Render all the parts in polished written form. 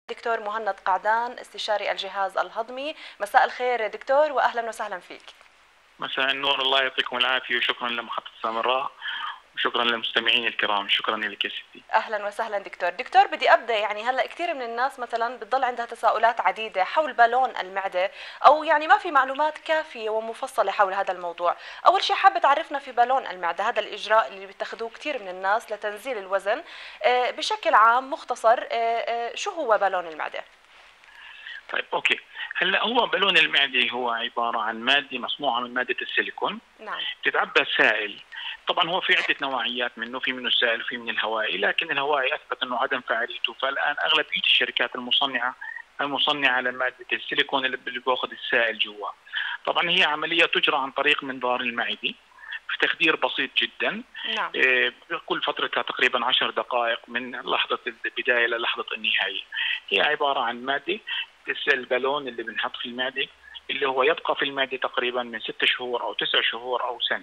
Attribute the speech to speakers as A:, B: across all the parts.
A: دكتور مهند قعدان، استشاري الجهاز الهضمي. مساء الخير دكتور واهلا وسهلا فيك.
B: مساء النور، الله يعطيكم العافية، وشكرا لمحطة سامراء وشكرا للمستمعين الكرام. شكرا لك يا ستي.
A: اهلا وسهلا دكتور بدي ابدا، هلا كثير من الناس مثلا بتضل عندها تساؤلات عديده حول بالون المعده، او ما في معلومات كافيه ومفصله حول هذا الموضوع. اول شيء حابه تعرفنا في بالون المعده، هذا الاجراء اللي بيتخذوه كثير من الناس لتنزيل الوزن. بشكل عام مختصر، شو هو بالون المعده؟
B: طيب اوكي، هلا هو بالون المعده هو عباره عن ماده مصنوعه من ماده السيليكون.
A: نعم.
B: بتتعبى سائل. طبعا هو في عده نوعيات منه، في منه السائل وفي من الهوائي، لكن الهوائي اثبت انه عدم فاعليته، فالان اغلبيه الشركات المصنعه لماده السيليكون اللي بياخذ السائل جوا. طبعا هي عمليه تجرى عن طريق منظار المعده في تخدير بسيط جدا.
A: نعم.
B: كل فترتها تقريبا 10 دقائق من لحظه البدايه للحظه النهايه. هي عباره عن ماده البالون اللي بنحط في المعده، اللي هو يبقى في المعده تقريبا من 6 شهور او 9 شهور او سنه.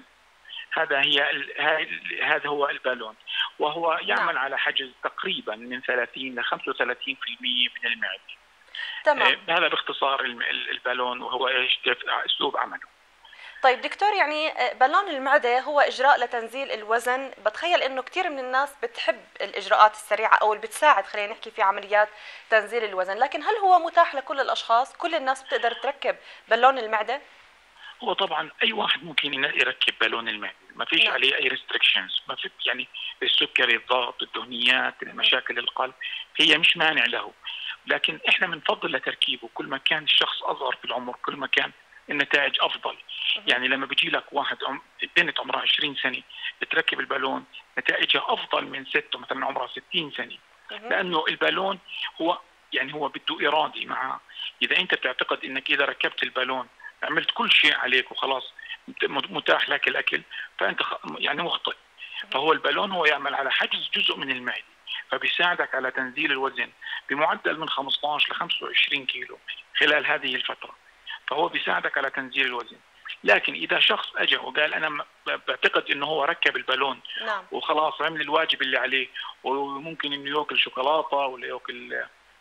B: هذا هو البالون، وهو يعمل
A: نعم.
B: على حجز تقريبا من 30 ل 35% من المعده.
A: تمام.
B: هذا باختصار البالون، وهو اسلوب عمله.
A: طيب دكتور، بالون المعدة هو إجراء لتنزيل الوزن، بتخيل إنه كثير من الناس بتحب الإجراءات السريعة أو اللي بتساعد، خلينا نحكي في عمليات تنزيل الوزن، لكن هل هو متاح لكل الأشخاص؟ كل الناس بتقدر تركب بالون المعدة؟
B: هو طبعا اي واحد ممكن يركب بالون المعده، ما فيش
A: نعم.
B: عليه اي ريستريكشنز، ما في السكري، الضغط، الدهنيات، المشاكل القلب، هي مش مانع له. لكن احنا بنفضل لتركيبه كل ما كان الشخص اصغر في العمر، كل ما كان النتائج افضل. يعني لما بيجي لك بنت عمرها 20 سنه بتركب البالون، نتائجها افضل من ست مثلا عمرها 60 سنه. لانه البالون هو بده ارادي معه. اذا انت بتعتقد انك اذا ركبت البالون عملت كل شيء عليك وخلاص متاح لك الاكل، فانت مخطئ. فهو البالون هو يعمل على حجز جزء من المعده، فبيساعدك على تنزيل الوزن بمعدل من 15 ل 25 كيلو خلال هذه الفتره. فهو بيساعدك على تنزيل الوزن. لكن اذا شخص اجى وقال انا بعتقد انه هو ركب البالون،
A: نعم،
B: وخلاص عمل الواجب اللي عليه، وممكن انه ياكل شوكولاته ولا ياكل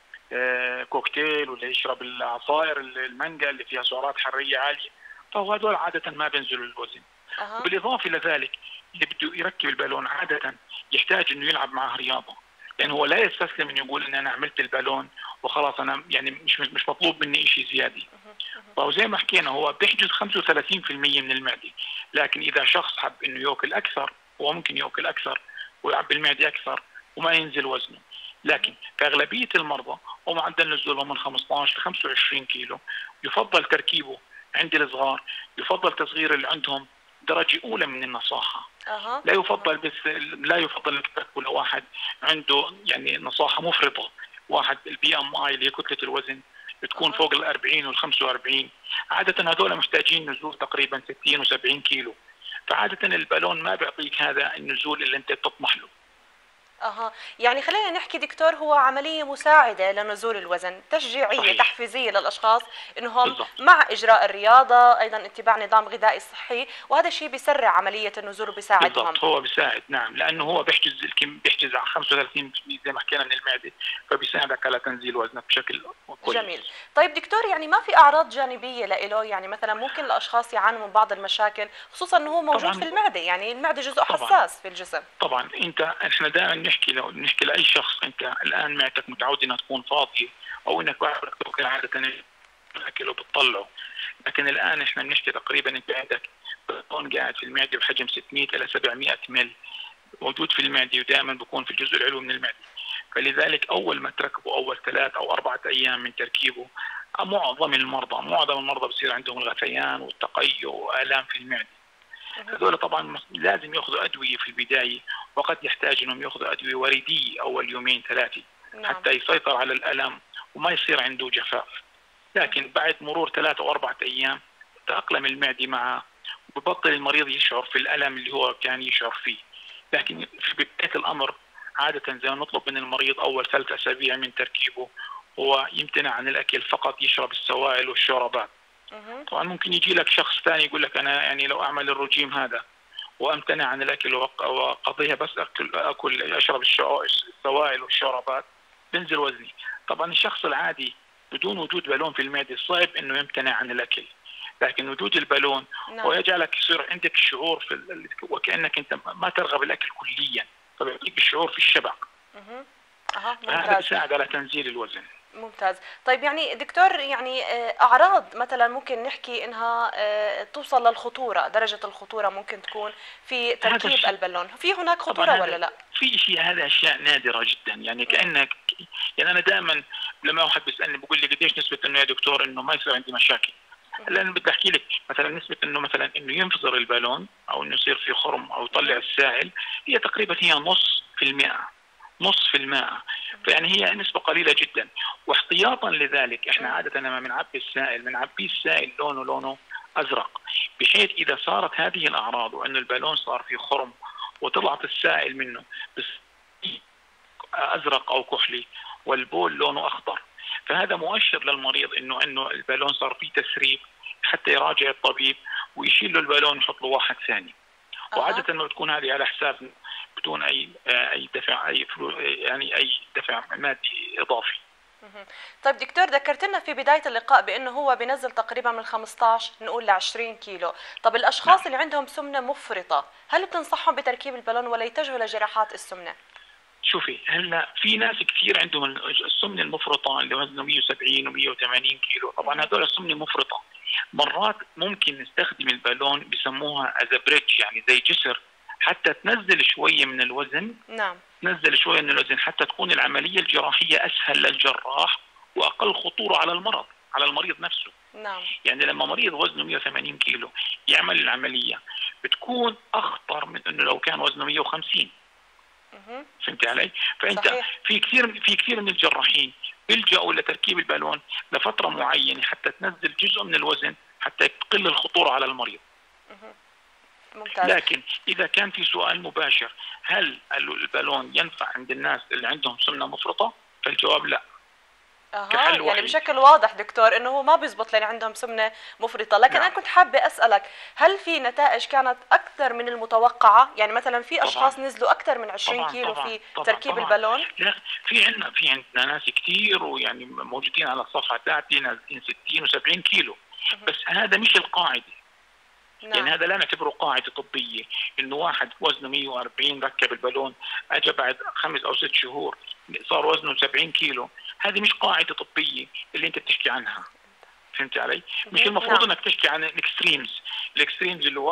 B: كوكتيل ولا يشرب العصائر المانجا اللي فيها سعرات حراريه عاليه، فهو هذول عاده ما بينزلوا الوزن. بالاضافه الى ذلك، اللي بده يركب البالون عاده يحتاج انه يلعب معه رياضه، لان هو لا يستسلم انه يقول ان انا عملت البالون وخلاص، انا مش مطلوب مني شيء زياده. فهو زي ما حكينا هو بيحجز 35% من المعده، لكن اذا شخص حب انه ياكل اكثر هو ممكن ياكل اكثر ويعبي المعده اكثر وما ينزل وزنه. لكن في اغلبيه المرضى ومعدل نزولهم من 15 ل 25 كيلو، يفضل تركيبه عند الصغار، يفضل تصغير اللي عندهم درجه اولى من النصاحه. لا يفضل انك تركبه لواحد عنده نصاحه مفرطه، واحد البي ام اي اللي هي كتله الوزن بتكون فوق ال 40 وال 45. عاده هذول محتاجين نزول تقريبا 60 و70 كيلو، فعاده البالون ما بيعطيك هذا النزول اللي انت تطمح له.
A: خلينا نحكي دكتور، هو عملية مساعدة لنزول الوزن، تشجيعية
B: صحيح.
A: تحفيزية للأشخاص إنهم
B: بالضبط.
A: مع إجراء الرياضة، أيضا اتباع نظام غذائي صحي، وهذا الشيء بيسرع عملية النزول وبيساعدهم.
B: بالضبط، هو بيساعد، نعم، لأنه هو بيحجز على 35% زي ما حكينا من المعدة، فبيساعدك على تنزيل وزنك بشكل كويس.
A: جميل. طيب دكتور، ما في أعراض جانبية له؟ مثلا ممكن الأشخاص يعانوا من بعض المشاكل، خصوصا أنه هو موجود في المعدة، المعدة جزء حساس في الجسم.
B: طبعا احنا دائما نحكي لاي شخص، انت الان معدتك متعود انها تكون فاضيه، او انك تاكل عاده الاكل وبتطلعه. لكن الان احنا بنحكي تقريبا انت عندك بطون قاعد في المعده بحجم 600 الى 700 مل موجود في المعده، ودائما بيكون في الجزء العلوي من المعده. فلذلك اول ما تركبه اول 3 أو 4 أيام من تركيبه، معظم المرضى بصير عندهم الغثيان والتقيؤ والام في المعده. هذول طبعا لازم ياخذوا ادويه في البدايه، وقد يحتاج انهم ياخذوا ادويه وريديه اول 2-3
A: نعم.
B: حتى يسيطر على الالم وما يصير عنده جفاف. لكن بعد مرور 3 أو 4 أيام تأقلم المعده معه، وببطل المريض يشعر في الالم اللي هو كان يشعر فيه. لكن في بدايه الامر عاده زي ما نطلب من المريض اول 3 أسابيع من تركيبه هو يمتنع عن الاكل، فقط يشرب السوائل والشوربات. طبعا ممكن يجي لك شخص ثاني يقول لك انا لو اعمل الرجيم هذا وامتنع عن الاكل واقضيها بس اشرب السوائل والشوربات بنزل وزني. طبعا الشخص العادي بدون وجود بالون في المعده صعب انه يمتنع عن الاكل، لكن وجود البالون هو
A: نعم.
B: يجعلك يصير عندك شعور وكانك انت ما ترغب الاكل كليا، فبيعطيك الشعور في الشبع.
A: مهم. اها،
B: فهذا
A: ممتاز.
B: بيساعد على تنزيل الوزن.
A: ممتاز. طيب يعني دكتور، يعني أعراض مثلا ممكن نحكي إنها توصل للخطورة، درجة الخطورة ممكن تكون في
B: هذا
A: تركيب
B: الشيء
A: البالون، في هناك
B: طبعا
A: خطورة ولا
B: هذا
A: لا؟
B: في شيء، هذا اشياء نادره جدا، يعني
A: مم.
B: كانك، يعني انا دائما لما واحد بيسالني بقول لي قديش نسبه انه يا دكتور انه ما يصير عندي مشاكل. هلا
A: مهم.
B: انا بدي احكي لك مثلا نسبه انه مثلا انه ينفجر البالون او انه يصير في خرم او يطلع
A: مهم.
B: السائل، هي تقريبا هي نص في المئة، نص في المئة. فيعني هي نسبة قليلة جدا. واحتياطا لذلك احنا
A: مم.
B: عادة لما بنعبي السائل بنعبيه السائل لونه ازرق، بحيث اذا صارت هذه الاعراض وانه البالون صار في خرم وطلعت السائل منه بس ازرق او كحلي والبول لونه اخضر، فهذا مؤشر للمريض انه البالون صار فيه تسريب، حتى يراجع الطبيب ويشيل له البالون ويحط له واحد ثاني.
A: أها.
B: وعادة ما بتكون هذه على حساب بدون اي دفع، اي يعني اي دفع مادي اضافي.
A: مهم. طيب دكتور، ذكرت لنا في بداية اللقاء بأنه هو بينزل تقريبا من 15 نقول ل 20 كيلو. طب
B: نعم.
A: الأشخاص اللي عندهم سمنة مفرطة، هل بتنصحهم بتركيب البالون ولا يتجهوا لجراحات السمنة؟
B: شوفي هلا في ناس كثير عندهم السمنه المفرطه اللي وزنه 170 و180 كيلو، طبعا
A: مهم.
B: هذول السمنه مفرطه. مرات ممكن نستخدم البالون بسموها از بريدج، يعني زي جسر، حتى تنزل شويه من الوزن،
A: نعم.
B: تنزل شويه من الوزن حتى تكون العمليه الجراحيه اسهل للجراح واقل خطوره على المرض، على المريض نفسه.
A: نعم.
B: يعني لما مريض وزنه 180 كيلو يعمل العمليه بتكون اخطر من انه لو كان وزنه 150.
A: مهم.
B: فهمت علي؟ فانت
A: صحيح.
B: في كثير من الجراحين بيلجأوا لتركيب البالون لفتره معينه حتى تنزل جزء من الوزن حتى تقل الخطوره على المريض.
A: مهم. ممتاز.
B: لكن اذا كان في سؤال مباشر هل البالون ينفع عند الناس اللي عندهم سمنه مفرطه؟ فالجواب لا،
A: اها،
B: كحل
A: يعني
B: وحيد.
A: بشكل واضح دكتور انه هو ما بيزبط لان عندهم سمنه مفرطه، لكن انا
B: نعم.
A: كنت حابه اسالك، هل في نتائج كانت اكثر من المتوقعه؟ يعني مثلا في
B: طبعا
A: اشخاص نزلوا اكثر من 20
B: طبعا
A: كيلو
B: طبعا
A: في
B: طبعا
A: تركيب
B: طبعا.
A: البالون؟
B: لا، في عندنا ناس كثير ويعني موجودين على الصفحه تاعتي نازلين 60 و70 كيلو.
A: مهم.
B: بس هذا مش القاعده، يعني
A: نعم.
B: هذا لا نعتبره قاعده طبيه، انه واحد وزنه 140 ركب البالون اجى بعد 5 أو 6 شهور صار وزنه 70 كيلو. هذه مش قاعده طبيه اللي انت بتحكي عنها. فهمت علي؟ مش
A: مهم.
B: المفروض
A: نعم.
B: انك تحكي عن الاكستريمز اللي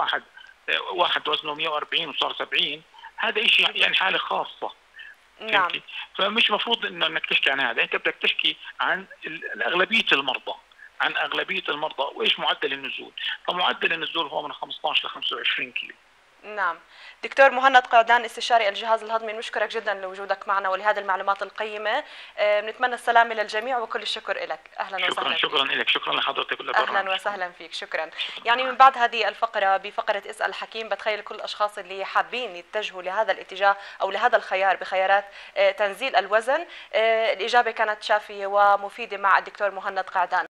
B: واحد وزنه 140 وصار 70، هذا شيء يعني حاله خاصه.
A: نعم.
B: فهمتي؟ فمش مفروض انك تحكي عن هذا، انت بدك تحكي عن اغلبيه المرضى، عن اغلبيه المرضى وايش معدل النزول. فمعدل النزول هو من 15 ل 25 كيلو.
A: نعم. دكتور مهند قعدان، استشاري الجهاز الهضمي، نشكرك جدا لوجودك معنا ولهذه المعلومات القيمه. بنتمنى السلامه للجميع وكل الشكر لك. اهلا
B: شكرا،
A: وسهلا فيك.
B: شكرا لك، شكرا لحضرتك
A: اهلا
B: وللبرنامج.
A: وسهلا فيك، شكرا. يعني من
B: شكرا.
A: بعد هذه الفقره بفقره اسال الحكيم، بتخيل كل الاشخاص اللي حابين يتجهوا لهذا الاتجاه او لهذا الخيار بخيارات تنزيل الوزن، الاجابه كانت شافيه ومفيده مع الدكتور مهند قعدان.